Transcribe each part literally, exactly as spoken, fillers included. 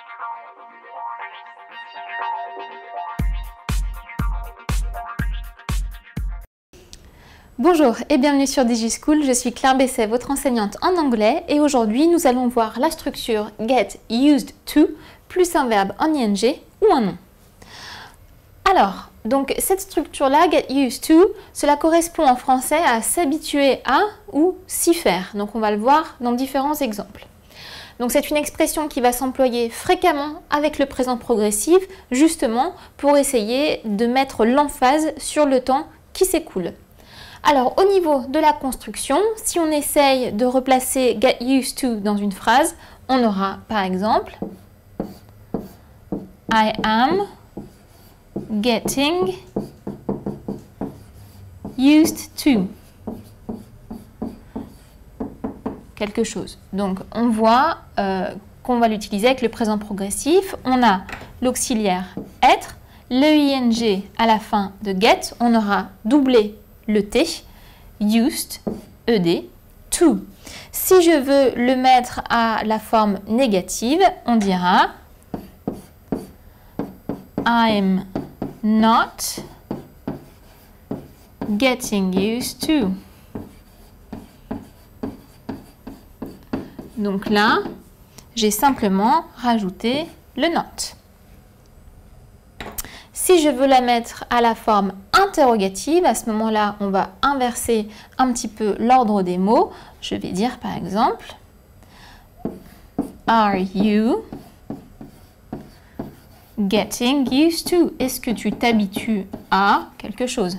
Bonjour et bienvenue sur DigiSchool, je suis Claire Besset, votre enseignante en anglais et aujourd'hui nous allons voir la structure get used to plus un verbe en ing ou un nom. Alors, donc cette structure-là, get used to, cela correspond en français à s'habituer à ou s'y faire. Donc on va le voir dans différents exemples. Donc c'est une expression qui va s'employer fréquemment avec le présent progressif, justement pour essayer de mettre l'emphase sur le temps qui s'écoule. Alors au niveau de la construction, si on essaye de replacer get used to dans une phrase, on aura par exemple I am getting used to quelque chose. Donc on voit euh, qu'on va l'utiliser avec le présent progressif. On a l'auxiliaire être, le ing à la fin de get, on aura doublé le T, used, ed, to. Si je veux le mettre à la forme négative, on dira I'm not getting used to. Donc là, j'ai simplement rajouté le not. Si je veux la mettre à la forme interrogative, à ce moment-là, on va inverser un petit peu l'ordre des mots. Je vais dire par exemple, Are you getting used to? Est-ce que tu t'habitues à quelque chose?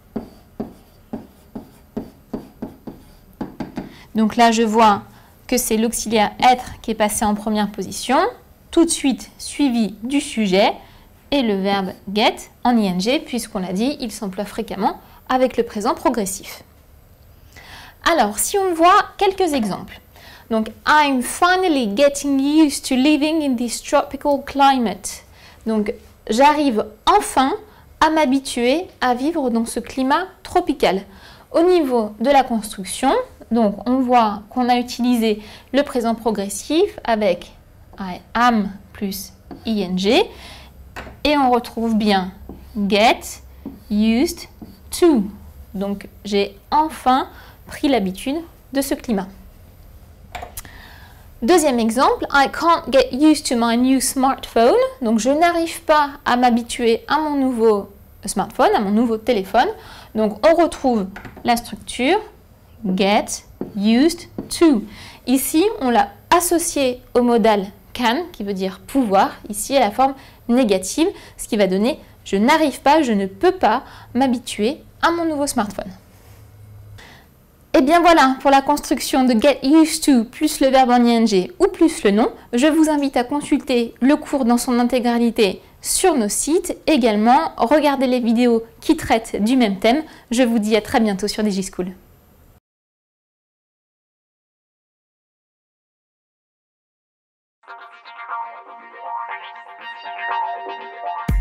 Donc là, je vois que c'est l'auxiliaire être qui est passé en première position, tout de suite suivi du sujet, et le verbe get en ing, puisqu'on l'a dit, il s'emploie fréquemment avec le présent progressif. Alors, si on voit quelques exemples. Donc, I'm finally getting used to living in this tropical climate. Donc, j'arrive enfin à m'habituer à vivre dans ce climat tropical. Au niveau de la construction, donc on voit qu'on a utilisé le présent progressif avec I am plus ing. Et on retrouve bien get used to. Donc, j'ai enfin pris l'habitude de ce climat. Deuxième exemple, I can't get used to my new smartphone. Donc, je n'arrive pas à m'habituer à mon nouveau smartphone, à mon nouveau téléphone. Donc, on retrouve la structure get used to. Ici, on l'a associé au modal can, qui veut dire pouvoir, ici à la forme négative, ce qui va donner je n'arrive pas, je ne peux pas m'habituer à mon nouveau smartphone. Et bien voilà pour la construction de get used to plus le verbe en ing ou plus le nom. Je vous invite à consulter le cours dans son intégralité sur nos sites. Également, regardez les vidéos qui traitent du même thème. Je vous dis à très bientôt sur DigiSchool. Thank you.